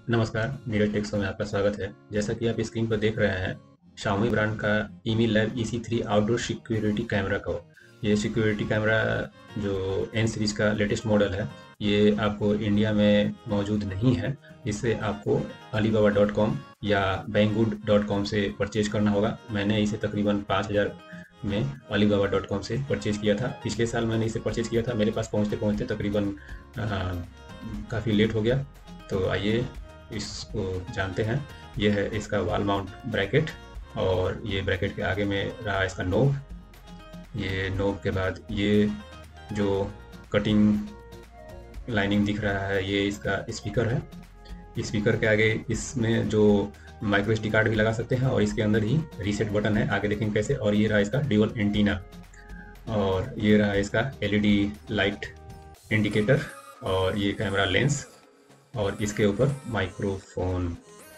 नमस्कार, नीरज टेक्सो में आपका स्वागत है। जैसा कि आप स्क्रीन पर देख रहे हैं, Xiaomi ब्रांड का EMI Lab EC3 outdoor security camera को। ये सिक्योरिटी कैमरा जो N सीरीज का लेटेस्ट मॉडल है, ये आपको इंडिया में मौजूद नहीं है। इसे आपको alibaba.com या banggood.com से परचेज करना होगा। मैंने इसे तकरीबन 5000 में alibaba.com से परचेज किया था। पिछले साल मैंने इसे परचेज किया था। मेरे पास पहुँचते पहुँचते तकरीबन काफ़ी लेट हो गया। तो आइए इसको जानते हैं। ये है इसका वॉल माउंट ब्रैकेट और ये ब्रैकेट के आगे में रहा इसका नोब। ये नोब के बाद ये जो कटिंग लाइनिंग दिख रहा है, ये इसका स्पीकर है। स्पीकर के आगे इसमें जो माइक्रो SD कार्ड भी लगा सकते हैं और इसके अंदर ही रीसेट बटन है, आगे देखेंगे कैसे। और ये रहा इसका ड्यूल एंटीना और ये रहा इसका LED लाइट इंडिकेटर और ये कैमरा लेंस और इसके ऊपर माइक्रोफोन।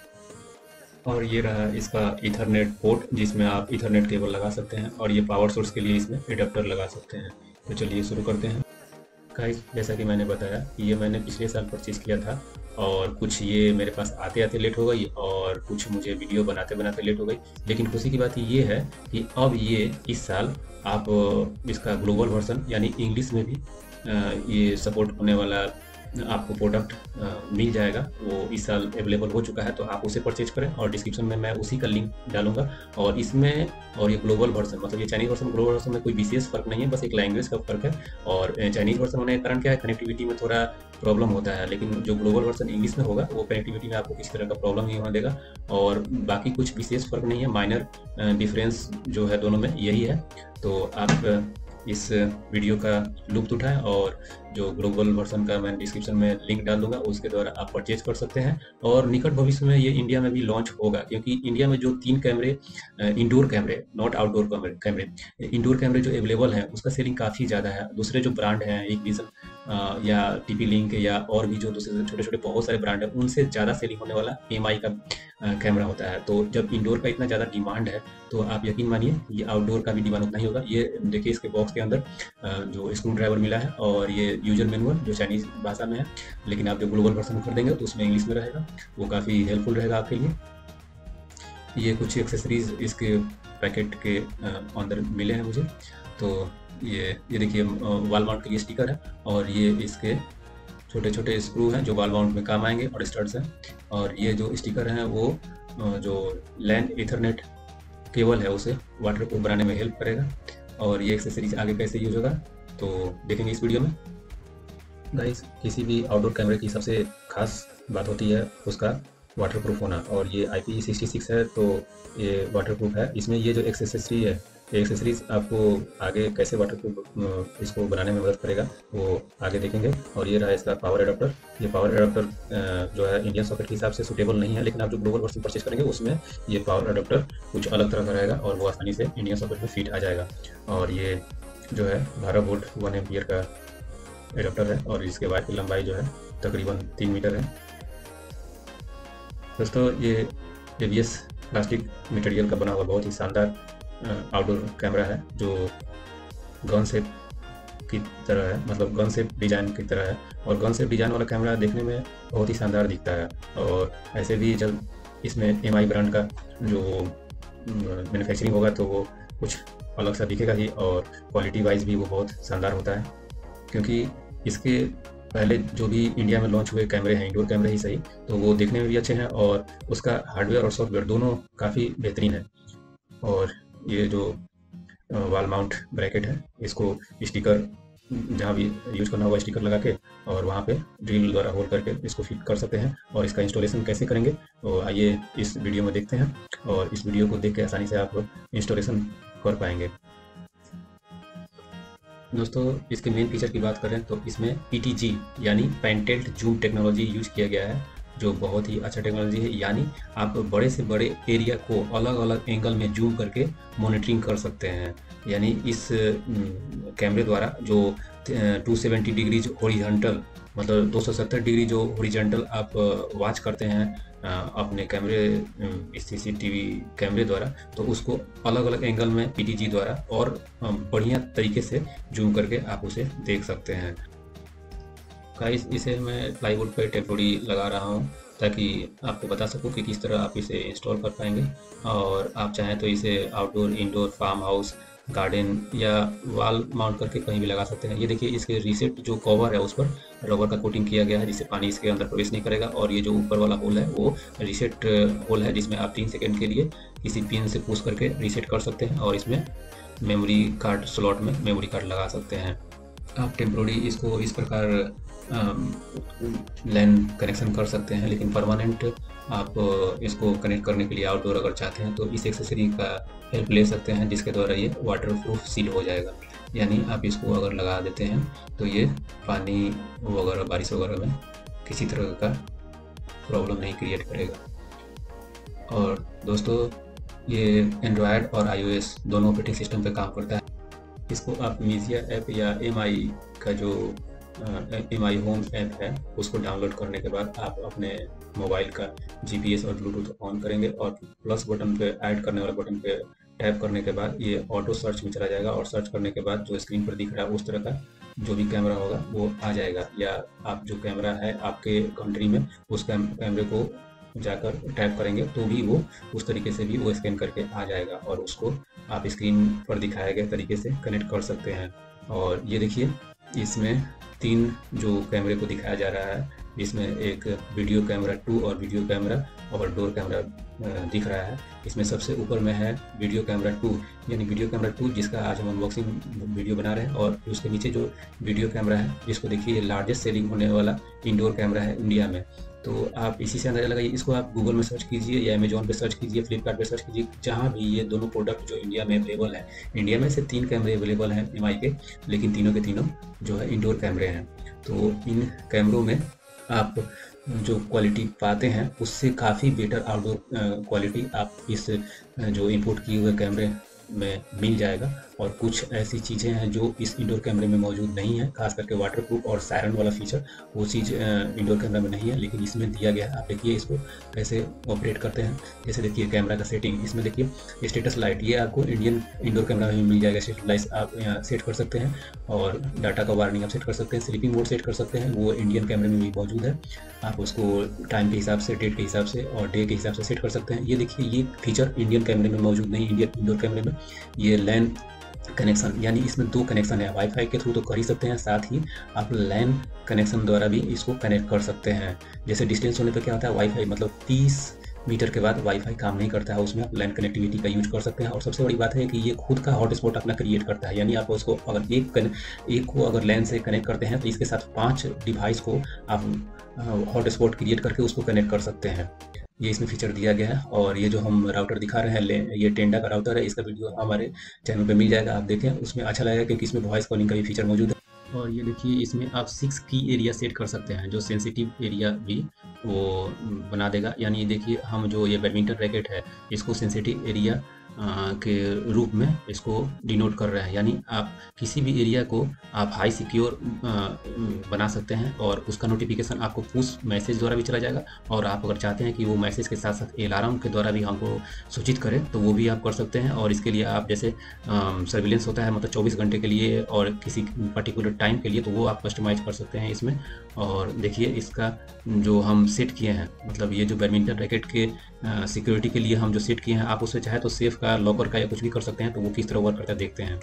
और ये रहा इसका ईथरनेट पोर्ट जिसमें आप ईथरनेट केबल लगा सकते हैं और ये पावर सोर्स के लिए इसमें एडाप्टर लगा सकते हैं। तो चलिए शुरू करते हैं। गाइस, जैसा कि मैंने बताया कि ये मैंने पिछले साल परचेज किया था और कुछ ये मेरे पास आते आते लेट हो गई और कुछ मुझे वीडियो बनाते बनाते लेट हो गई। लेकिन खुशी की बात ये है कि अब ये इस साल आप इसका ग्लोबल वर्जन यानी इंग्लिश में भी ये सपोर्ट होने वाला आपको प्रोडक्ट मिल जाएगा। वो इस साल अवेलेबल हो चुका है, तो आप उसे परचेज करें और डिस्क्रिप्शन में मैं उसी का लिंक डालूंगा। और इसमें और ये ग्लोबल वर्जन मतलब ये चाइनीज वर्जन ग्लोबल वर्जन में कोई विशेष फर्क नहीं है, बस एक लैंग्वेज का फर्क है। और चाइनीज वर्जन होने के कारण क्या है, कनेक्टिविटी में थोड़ा प्रॉब्लम होता है, लेकिन जो ग्लोबल वर्जन इंग्लिश में होगा वो कनेक्टिविटी में आपको किसी तरह का प्रॉब्लम नहीं होने देगा। और बाकी कुछ विशेष फर्क नहीं है, माइनर डिफरेंस जो है दोनों में यही है। तो आप इस वीडियो का लुत्फ उठाएं और जो ग्लोबल वर्जन का मैं डिस्क्रिप्शन में लिंक डाल दूंगा उसके द्वारा आप परचेज कर सकते हैं। और निकट भविष्य में ये इंडिया में भी लॉन्च होगा, क्योंकि इंडिया में जो 3 कैमरे इंडोर कैमरे नॉट आउटडोर कैमरे इंडोर कैमरे जो अवेलेबल हैं उसका सेलिंग काफ़ी ज़्यादा है। दूसरे जो ब्रांड हैं एक विजन या TP लिंक या और भी जो दूसरे छोटे छोटे बहुत सारे ब्रांड हैं उनसे ज़्यादा सेलिंग होने वाला MI का कैमरा होता है। तो जब इंडोर का इतना ज़्यादा डिमांड है तो आप यकीन मानिए ये आउटडोर का भी डिमांड उतना ही होगा। ये देखिए इसके बॉक्स के अंदर जो स्क्रू ड्राइवर मिला है और ये यूजर मैनुअल जो चाइनीज भाषा में है, लेकिन आप जो ग्लोबल वर्जन खरीदेंगे तो उसमें इंग्लिश में रहेगा। वो काफ़ी हेल्पफुल रहेगा आपके लिए। ये कुछ एक्सेसरीज इसके पैकेट के अंदर मिले हैं मुझे। तो ये देखिए वॉल माउंट के लिए स्टिकर है और ये इसके छोटे छोटे स्क्रू हैं जो वॉल माउंट में काम आएंगे और स्टड्स हैं। और ये जो स्टिकर हैं वो जो लैन ईथरनेट केबल है उसे वाटरप्रूफ बनाने में हेल्प करेगा। और ये एक्सेसरीज आगे कैसे यूज होगा तो देखेंगे इस वीडियो में। गाइस, किसी भी आउटडोर कैमरे की सबसे खास बात होती है उसका वाटरप्रूफ होना, और ये IP66 है तो ये वाटरप्रूफ है। इसमें ये जो एक्सेसरी है, ये एक्सेसरीज आपको आगे कैसे वाटरप्रूफ इसको बनाने में मदद करेगा वो आगे देखेंगे। और ये रहा इसका पावर एडाप्टर। ये पावर एडाप्टर जो है इंडियन सॉकेट के हिसाब से सूटेबल नहीं है, लेकिन आप जो ग्लोबल वर्जन परचेज करेंगे उसमें ये पावर एडाप्टर कुछ अलग तरह का रहेगा और वो आसानी से इंडियन सॉकेट में फिट आ जाएगा। और ये जो है 12 वोल्ट 1 एम्पियर का एडाप्टर है और इसके वायर की लंबाई जो है तकरीबन 3 मीटर है। दोस्तों, ये ABS प्लास्टिक मटेरियल का बना हुआ बहुत ही शानदार आउटडोर कैमरा है जो गन शेप की तरह है, मतलब गन शेप डिज़ाइन की तरह है। और गन शेप डिज़ाइन वाला कैमरा देखने में बहुत ही शानदार दिखता है। और ऐसे भी जब इसमें MI ब्रांड का जो मैन्युफैक्चरिंग होगा तो वो कुछ अलग सा दिखेगा ही, और क्वालिटी वाइज भी वो बहुत शानदार होता है। क्योंकि इसके पहले जो भी इंडिया में लॉन्च हुए कैमरे हैं, इंडोर कैमरे ही सही, तो वो देखने में भी अच्छे हैं और उसका हार्डवेयर और सॉफ्टवेयर दोनों काफ़ी बेहतरीन है। और ये जो वॉल माउंट ब्रैकेट है इसको स्टिकर जहाँ भी यूज करना होगा स्टिकर लगा के और वहाँ पे ड्रिल द्वारा होल करके इसको फिट कर सकते हैं। और इसका इंस्टॉलेशन कैसे करेंगे तो आइए इस वीडियो में देखते हैं, और इस वीडियो को देख के आसानी से आप इंस्टॉलेशन कर पाएंगे। दोस्तों, इसके मेन फीचर की बात करें तो इसमें PTG यानी पेंटेड जूम टेक्नोलॉजी यूज किया गया है, जो बहुत ही अच्छा टेक्नोलॉजी है। यानी आप बड़े से बड़े एरिया को अलग अलग एंगल में जूम करके मॉनिटरिंग कर सकते हैं। यानी इस कैमरे द्वारा जो 270 डिग्री हॉरिजॉन्टल मतलब 270 डिग्री जो हॉरिजॉन्टल आप वॉच करते हैं अपने कैमरे CCTV कैमरे द्वारा, तो उसको अलग अलग एंगल में PTG द्वारा और बढ़िया तरीके से जूम करके आप उसे देख सकते हैं। गाइस, इसे मैं प्लाईवुड पे टेम्पोरी लगा रहा हूँ ताकि आपको बता सकूं कि किस तरह आप इसे इंस्टॉल कर पाएंगे। और आप चाहें तो इसे outdoor, indoor, farm house, garden या वॉल माउंट करके कहीं भी लगा सकते हैं। ये देखिए, इसके रीसेट जो कवर है उस पर रबर का कोटिंग किया गया है, जिससे पानी इसके अंदर प्रवेश नहीं करेगा। और ये जो ऊपर वाला होल है वो रीसेट होल है, जिसमें आप 3 सेकंड के लिए किसी पिन से पुश करके रीसेट कर सकते हैं और इसमें मेमोरी कार्ड स्लॉट में मेमोरी कार्ड लगा सकते हैं। आप टेम्प्रोरी इसको इस प्रकार लैन कनेक्शन कर सकते हैं, लेकिन परमानेंट आप इसको कनेक्ट करने के लिए आउटडोर अगर चाहते हैं तो इस एक्सेसरी का हेल्प ले सकते हैं, जिसके द्वारा ये वाटर प्रूफ सील हो जाएगा। यानी आप इसको अगर लगा देते हैं तो ये पानी वगैरह, बारिश वगैरह में किसी तरह का प्रॉब्लम नहीं क्रिएट करेगा। और दोस्तों, ये एंड्रॉयड और iOS दोनों ऑपरेटिंग सिस्टम पे काम करता है। इसको आप मीजिया ऐप या MI का जो MI होम ऐप है उसको डाउनलोड करने के बाद आप अपने मोबाइल का GPS और ब्लूटूथ ऑन करेंगे और प्लस बटन पे, ऐड करने वाले बटन पे टैप करने के बाद ये ऑटो सर्च में चला जाएगा। और सर्च करने के बाद जो स्क्रीन पर दिख रहा है उस तरह का जो भी कैमरा होगा वो आ जाएगा। या आप जो कैमरा है आपके कंट्री में उस कैमरे को जाकर टैप करेंगे तो भी वो उस तरीके से भी वो स्कैन करके आ जाएगा और उसको आप स्क्रीन पर दिखाए गए तरीके से कनेक्ट कर सकते हैं। और ये देखिए, इसमें 3 जो कैमरे को दिखाया जा रहा है, इसमें एक वीडियो कैमरा 2 और वीडियो कैमरा और डोर कैमरा दिख रहा है। इसमें सबसे ऊपर में है वीडियो कैमरा 2, यानी वीडियो कैमरा 2 जिसका आज हम अनबॉक्सिंग वीडियो बना रहे हैं। और उसके नीचे जो वीडियो कैमरा है, जिसको देखिए लार्जेस्ट सेलिंग होने वाला इंडोर कैमरा है इंडिया में। तो आप इसी से अंदाजा लगाइए। इसको आप गूगल में सर्च कीजिए या अमेजोन पे सर्च कीजिए, फ्लिपकार्ट पे सर्च कीजिए, जहाँ भी ये दोनों प्रोडक्ट जो इंडिया में अवेलेबल है। इंडिया में से 3 कैमरे अवेलेबल हैं MI के, लेकिन तीनों के तीनों जो है इंडोर कैमरे हैं। तो इन कैमरों में आप जो क्वालिटी पाते हैं उससे काफ़ी बेटर आउटडोर क्वालिटी आप इस जो इंपोर्ट किए हुए कैमरे में मिल जाएगा। और कुछ ऐसी चीज़ें हैं जो इस इंडोर कैमरे में मौजूद नहीं है, खास करके वाटरप्रूफ और सायरन वाला फीचर, वो चीज़ इंडोर कैमरा में नहीं है, लेकिन इसमें दिया गया है। आप देखिए इसको कैसे ऑपरेट करते हैं। जैसे देखिए कैमरा का सेटिंग, इसमें देखिए स्टेटस लाइट, ये आपको इंडोर कैमरा में मिल जाएगा। स्टेटस लाइट आप यहाँ सेट कर सकते हैं और डाटा का वार्निंग आप सेट कर सकते हैं। स्लीपिंग मोड सेट कर सकते हैं, वो इंडियन कैमरे में भी मौजूद है। आप उसको टाइम के हिसाब से, डेट के हिसाब से और डे के हिसाब से सेट कर सकते हैं। ये देखिए, ये फीचर इंडियन कैमरे में मौजूद नहीं, इंडोर कैमरे में। ये लैन कनेक्शन, यानी इसमें 2 कनेक्शन है। वाईफाई के थ्रू तो कर ही सकते हैं, साथ ही आप लैन कनेक्शन द्वारा भी इसको कनेक्ट कर सकते हैं। जैसे डिस्टेंस होने पे क्या होता है, वाईफाई मतलब 30 मीटर के बाद वाईफाई काम नहीं करता है, उसमें आप लैन कनेक्टिविटी का यूज कर सकते हैं। और सबसे बड़ी बात है कि ये खुद का हॉटस्पॉट अपना क्रिएट करता है, यानी आप उसको अगर एक को अगर लैन से कनेक्ट करते हैं तो इसके साथ 5 डिवाइस को आप हॉटस्पॉट क्रिएट करके उसको कनेक्ट कर सकते हैं। ये इसमें फीचर दिया गया है। और ये जो हम राउटर दिखा रहे हैं, ये टेंडा का राउटर है, इसका वीडियो हमारे चैनल पे मिल जाएगा, आप देखें, उसमें अच्छा लगेगा क्योंकि इसमें वॉइस कॉलिंग का भी फीचर मौजूद है। और ये देखिए, इसमें आप 6 की एरिया सेट कर सकते हैं, जो सेंसिटिव एरिया भी वो बना देगा। यानी देखिए, हम जो ये बैडमिंटन रैकेट है इसको सेंसिटिव एरिया के रूप में इसको डिनोट कर रहे हैं। यानी आप किसी भी एरिया को आप हाई सिक्योर बना सकते हैं और उसका नोटिफिकेशन आपको पुश मैसेज द्वारा भी चला जाएगा। और आप अगर चाहते हैं कि वो मैसेज के साथ साथ अलार्म के द्वारा भी हमको सूचित करें तो वो भी आप कर सकते हैं। और इसके लिए आप जैसे सर्विलेंस होता है, मतलब 24 घंटे के लिए और किसी पर्टिकुलर टाइम के लिए, तो वो आप कस्टमाइज कर सकते हैं इसमें। और देखिए, इसका जो हम सेट किए हैं, मतलब ये जो बैडमिंटन रैकेट के सिक्योरिटी के लिए हम जो सेट किए हैं, आप उससे चाहे तो सेफ का, लॉकर का या कुछ भी कर सकते हैं। तो वो किस तरह वर्क करता है देखते हैं।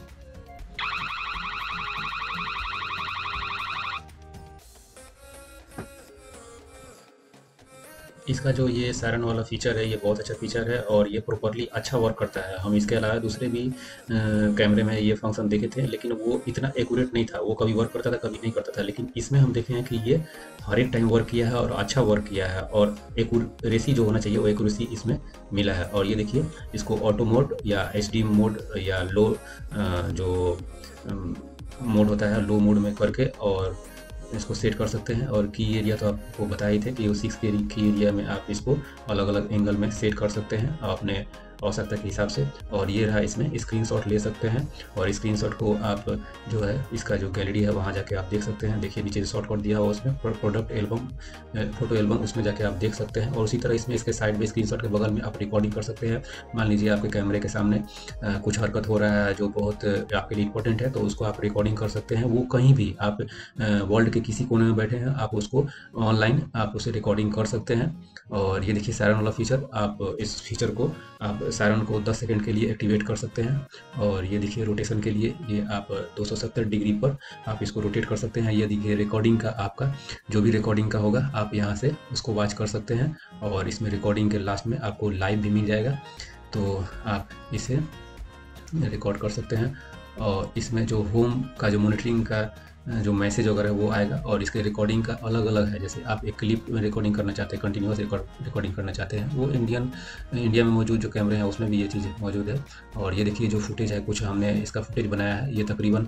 इसका जो ये सायरन वाला फीचर है, ये बहुत अच्छा फीचर है और ये प्रॉपरली अच्छा वर्क करता है। हम इसके अलावा दूसरे भी कैमरे में ये फंक्शन देखे थे, लेकिन वो इतना एक्यूरेट नहीं था, वो कभी वर्क करता था कभी नहीं करता था। लेकिन इसमें हम देखे हैं कि ये हर एक टाइम वर्क किया है और अच्छा वर्क किया है और एक्यूरेसी जो होना चाहिए वो एक्यूरेसी इसमें मिला है। और ये देखिए, इसको ऑटो मोड या HD मोड या लो जो मोड होता है, लो मोड में करके और इसको सेट कर सकते हैं। और की एरिया तो आपको बताए थे कि वो 6 की एरिया में आप इसको अलग अलग एंगल में सेट कर सकते हैं। अपने आवश्यकता के हिसाब से। और ये रहा, इसमें स्क्रीनशॉट ले सकते हैं और स्क्रीनशॉट को आप जो है इसका जो गैलरी है वहाँ जाके आप देख सकते हैं। देखिए नीचे शॉर्टकट दिया हुआ उसमें प्रोडक्ट एल्बम, फोटो एल्बम, उसमें जाके आप देख सकते हैं। और उसी तरह इसमें इसके साइड में स्क्रीनशॉट के बगल में आप रिकॉर्डिंग कर सकते हैं। मान लीजिए आपके कैमरे के सामने कुछ हरकत हो रहा है जो बहुत आपके लिए इंपॉर्टेंट है, तो उसको आप रिकॉर्डिंग कर सकते हैं। वो कहीं भी आप वर्ल्ड के किसी कोने में बैठे हैं, आप उसको ऑनलाइन आप उसे रिकॉर्डिंग कर सकते हैं। और ये देखिए सायरन वाला फीचर, आप इस फीचर को आप सायरन को 10 सेकंड के लिए एक्टिवेट कर सकते हैं। और ये देखिए रोटेशन के लिए ये आप 270 डिग्री पर आप इसको रोटेट कर सकते हैं। ये देखिए रिकॉर्डिंग का, आपका जो भी रिकॉर्डिंग का होगा आप यहाँ से उसको वॉच कर सकते हैं। और इसमें रिकॉर्डिंग के लास्ट में आपको लाइव भी मिल जाएगा, तो आप इसे रिकॉर्ड कर सकते हैं। और इसमें जो होम का जो मॉनिटरिंग का जो मैसेज वगैरह वो आएगा। और इसके रिकॉर्डिंग का अलग अलग है, जैसे आप एक क्लिप में रिकॉर्डिंग करना चाहते हैं, कंटिन्यूस रिकॉर्डिंग करना चाहते हैं, वो इंडिया में मौजूद जो कैमरे हैं उसमें भी ये चीज़ मौजूद है। और ये देखिए जो फुटेज है, कुछ हमने इसका फुटेज बनाया है, ये तकरीबन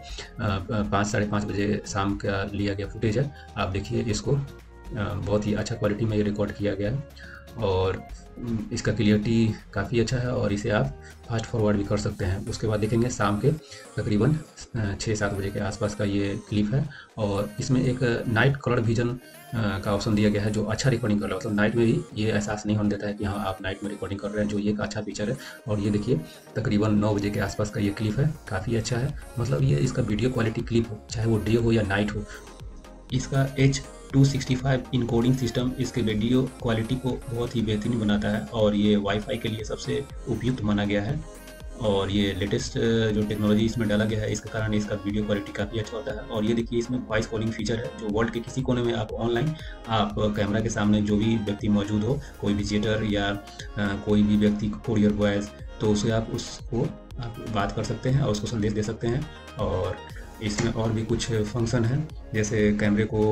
5-5:30 बजे शाम का लिया गया फुटेज है। आप देखिए इसको बहुत ही अच्छा क्वालिटी में ये रिकॉर्ड किया गया है और इसका क्लियरिटी काफ़ी अच्छा है और इसे आप फास्ट फॉरवर्ड भी कर सकते हैं। उसके बाद देखेंगे शाम के तकरीबन 6-7 बजे के आसपास का ये क्लिप है। और इसमें एक नाइट कलर विजन का ऑप्शन दिया गया है जो अच्छा रिकॉर्डिंग कर रहा है, मतलब नाइट में भी ये एहसास नहीं होने देता है कि हाँ आप नाइट में रिकॉर्डिंग कर रहे हैं, जो ये एक अच्छा फीचर है। और ये देखिए तकरीबन 9 बजे के आसपास का ये क्लिप है, काफ़ी अच्छा है। मतलब ये इसका वीडियो क्वालिटी क्लिप हो, चाहे वो डे हो या नाइट हो, इसका H.265 इनकोडिंग सिस्टम इसके वीडियो क्वालिटी को बहुत ही बेहतरीन बनाता है। और ये वाईफाई के लिए सबसे उपयुक्त माना गया है। और ये लेटेस्ट जो टेक्नोलॉजी इसमें डाला गया है, इसके कारण इसका वीडियो क्वालिटी काफ़ी अच्छा होता है। और ये देखिए इसमें वॉइस कॉलिंग फीचर है, जो वर्ल्ड के किसी कोने में आप ऑनलाइन आप कैमरा के सामने जो भी व्यक्ति मौजूद हो, कोई विजिटर या कोई भी व्यक्ति कोरियर बॉयज़, तो उसे आप उसको आप बात कर सकते हैं और उसको संदेश दे सकते हैं। और इसमें और भी कुछ फंक्शन हैं, जैसे कैमरे को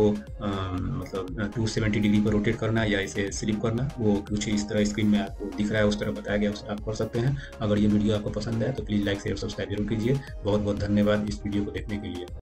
मतलब 270 डिग्री पर रोटेट करना या इसे स्लिप करना, वो कुछ इस तरह स्क्रीन में आपको दिख रहा है, उस तरह बताया गया, उसे आप कर सकते हैं। अगर ये वीडियो आपको पसंद है तो प्लीज़ लाइक शेयर सब्सक्राइब जरूर कीजिए। बहुत बहुत धन्यवाद इस वीडियो को देखने के लिए।